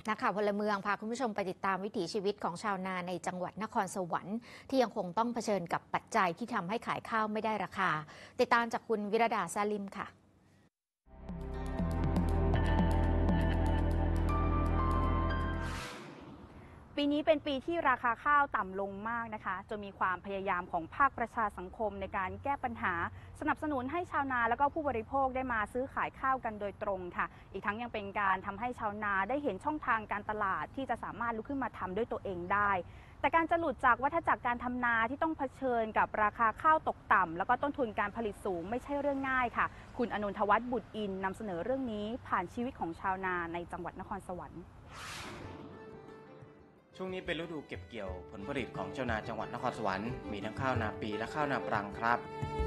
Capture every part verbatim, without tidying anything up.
นักข่าวพลเมืองพาคุณผู้ชมไปติดตามวิถีชีวิตของชาวนาในจังหวัดนครสวรรค์ที่ยังคงต้องเผชิญกับปัจจัยที่ทำให้ขายข้าวไม่ได้ราคาติดตามจากคุณวิรดาซาลิมค่ะปีนี้เป็นปีที่ราคาข้าวต่ำลงมากนะคะจนมีความพยายามของภาคประชาสังคมในการแก้ปัญหาสนับสนุนให้ชาวนาและก็ผู้บริโภคได้มาซื้อขายข้าวกันโดยตรงค่ะอีกทั้งยังเป็นการทำให้ชาวนาได้เห็นช่องทางการตลาดที่จะสามารถลุกขึ้นมาทำด้วยตัวเองได้แต่การจะหลุดจากวัฏจักรการทำนาที่ต้องเผชิญกับราคาข้าวตกต่ำแล้วก็ต้นทุนการผลิตสูงไม่ใช่เรื่องง่ายค่ะคุณอนุทวัฒน์บุตรอินนำเสนอเรื่องนี้ผ่านชีวิตของชาวนาในจังหวัดนครสวรรค์ช่วงนี้เป็นฤดูเก็บเกี่ยวผลผลิตของชาวนาจังหวัดนครสวรรค์มีทั้งข้าวนาปีและข้าวนาปรังครับ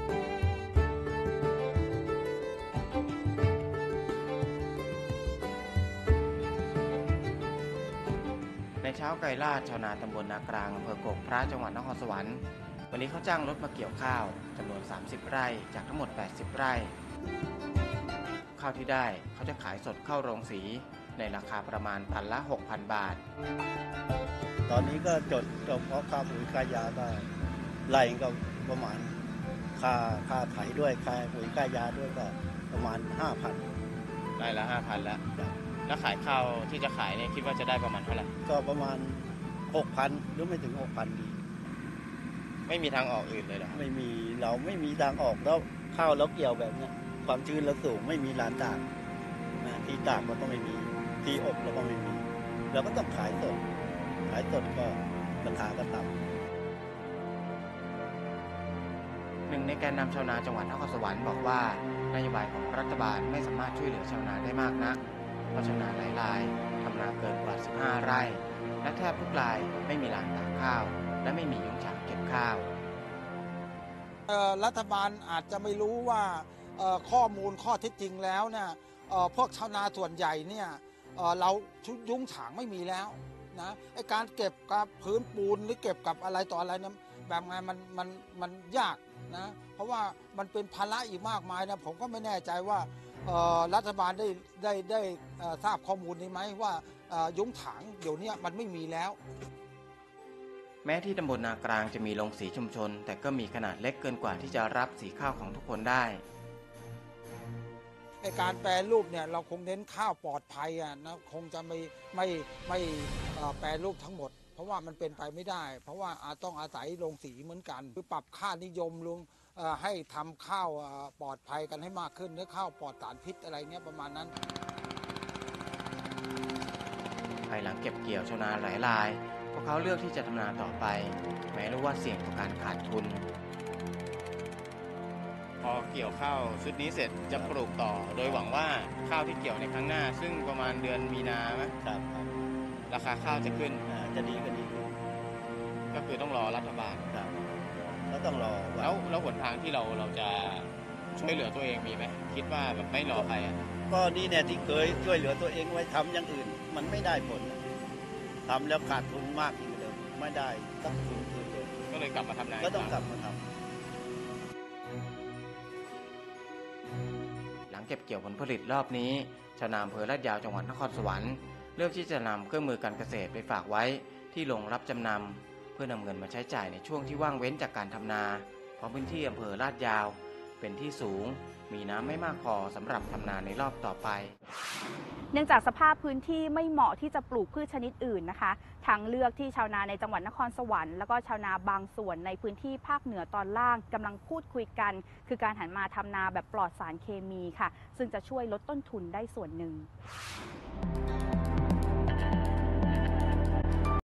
ในเช้าไกรลาดชาวนาตำบลนากลางอำเภอกกพระจังหวัดนครสวรรค์วันนี้เขาจ้างรถมาเกี่ยวข้าวจำนวนสามสิบไร่จากทั้งหมดแปดสิบไร่ข้าวที่ได้เขาจะขายสดเข้าโรงสีในราคาประมาณตันละ หกพัน บาทตอนนี้ก็จดเฉพาะค่าปุ๋ยค่ายาก็ไล่ก็ประมาณค่าค่าไถด้วยค่าปุ๋ยค่ายาด้วยก็ประมาณ ห้าพันไร่ละ ห้าพัน แล้วแล้วขายข้าวที่จะขายเนี่ยคิดว่าจะได้ประมาณเท่าไหร่ก็ประมาณ หกพัน หรือไม่ถึง หกพัน ดีไม่มีทางออกอื่นเลยเหรอไม่มีเราไม่มีทางออกแล้วข้าวเราเกี่ยวแบบนี้ความชื้นเราสูงไม่มีลานตากที่ตากมันก็ไม่มีที่อบเราก็ไม่มีเราก็ต้องขายสดขายสดก็ราคาก็ต่ำหนึ่งในแกนนำชาวนาจังหวัดนครสวรรค์บอกว่านโยบายของรัฐบาลไม่สามารถช่วยเหลือชาวนาได้มากนักเพราะชาวนาหลายรายทำนาเกินกว่าสิบห้าไร่และแทบทุกรายไม่มีลานตากข้าวและไม่มียุ้งฉางเก็บข้าวรัฐบาลอาจจะไม่รู้ว่าข้อมูลข้อเท็จจริงแล้วเนี่ยพวกชาวนาส่วนใหญ่เนี่ยเรายุ้งฉางไม่มีแล้วนะไอการเก็บกับพื้นปูนหรือเก็บกับอะไรต่ออะไรเนี่ยแบบไงมันมันมันยากนะเพราะว่ามันเป็นภาระอีกมากมายนะผมก็ไม่แน่ใจว่ารัฐบาลได้ได้ได้ทราบข้อมูลนี้ไหมว่ายุ้งฉางเดี๋ยวนี้มันไม่มีแล้วแม้ที่ตำบลนากลางจะมีโรงสีชุมชนแต่ก็มีขนาดเล็กเกินกว่าที่จะรับสีข้าวของทุกคนได้ในการแปรรูปเนี่ยเราคงเน้นข้าวปลอดภัยอ่ะนะคงจะไม่ไม่ไม่แปรรูปทั้งหมดเพราะว่ามันเป็นไปไม่ได้เพราะว่าต้องอาศัยโรงสีเหมือนกันคือปรับค่านิยมลงให้ทำข้าวปลอดภัยกันให้มากขึ้นเนื้อข้าวปลอดสารพิษอะไรเงี้ยประมาณนั้นภายหลังเก็บเกี่ยวชาวนาหลายรายพวกเขาเลือกที่จะทำนาต่อไปแม้รู้ว่าเสี่ยงต่อการขาดทุนพอเกี่ยวข้าวชุดนี้เสร็จจะปลูกต่อโดยหวังว่าข้าวที่เกี่ยวในครั้งหน้าซึ่งประมาณเดือนมีนาไหมครับราคาข้าวจะขึ้นจะดีก็ดีก็คือต้องรอรัฐบาลครับแล้วต้องรอแล้วแล้วหนทางที่เราเราจะช่วยเหลือตัวเองมีไหมคิดว่าแบบไม่รอใครอ่ะก็นี่เนี่ยที่เคยช่วยเหลือตัวเองไว้ทำอย่างอื่นมันไม่ได้ผลทำแล้วขาดทุนมากยิ่งเดิมไม่ได้ต้องทุนคืนเลยก็เลยกลับมาทำนาก็ต้องกลับมาทำเก็บเกี่ยวผลผลิตรอบนี้ชาวนาอำเภอลาดยาวจังหวัดนครสวรรค์เลือกที่จะนำเครื่องมือการเกษตรไปฝากไว้ที่โรงรับจำนำเพื่อนำเงินมาใช้จ่ายในช่วงที่ว่างเว้นจากการทำนาเพราะพื้นที่อำเภอลาดยาวเป็นที่สูงมีน้ำไม่มากพอสำหรับทำนาในรอบต่อไปเนื่องจากสภาพพื้นที่ไม่เหมาะที่จะปลูกพืชชนิดอื่นนะคะทางเลือกที่ชาวนาในจังหวัดนครสวรรค์แล้วก็ชาวนาบางส่วนในพื้นที่ภาคเหนือตอนล่างกำลังพูดคุยกันคือการหันมาทำนาแบบปลอดสารเคมีค่ะซึ่งจะช่วยลดต้นทุนได้ส่วนหนึ่ง